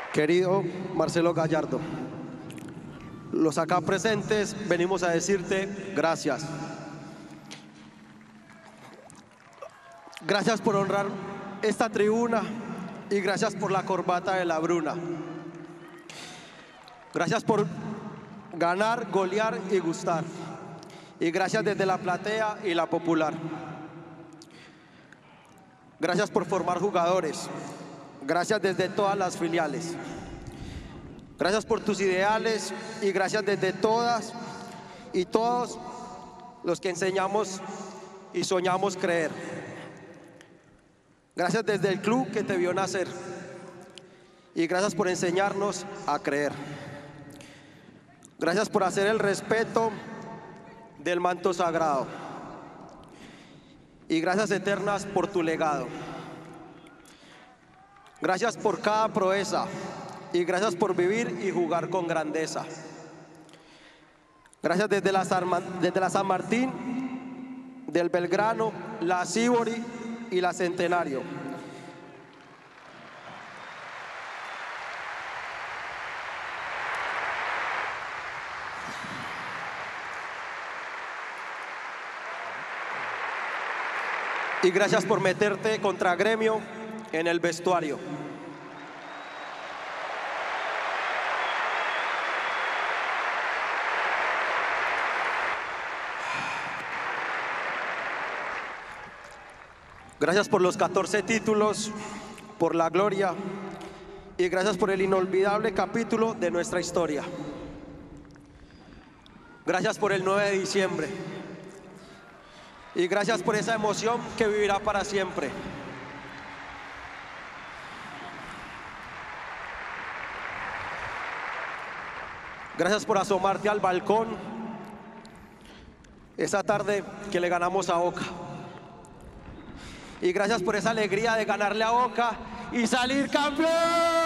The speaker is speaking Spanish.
Querido Marcelo Gallardo, los acá presentes venimos a decirte gracias. Gracias por honrar esta tribuna y gracias por la corbata de la Bruna. Gracias por ganar, golear y gustar. Y gracias desde la platea y la popular. Gracias por formar jugadores. Gracias desde todas las filiales. Gracias por tus ideales y gracias desde todas y todos los que enseñamos y soñamos creer. Gracias desde el club que te vio nacer y gracias por enseñarnos a creer. Gracias por hacer el respeto del manto sagrado y gracias eternas por tu legado. Gracias por cada proeza y gracias por vivir y jugar con grandeza. Gracias desde la San Martín, del Belgrano, la Sibori y la Centenario. Y gracias por meterte contra Gremio en el vestuario. Gracias por los 14 títulos, por la gloria y gracias por el inolvidable capítulo de nuestra historia. Gracias por el 9 de diciembre y gracias por esa emoción que vivirá para siempre. Gracias por asomarte al balcón esa tarde que le ganamos a Boca. Y gracias por esa alegría de ganarle a Boca y salir campeón.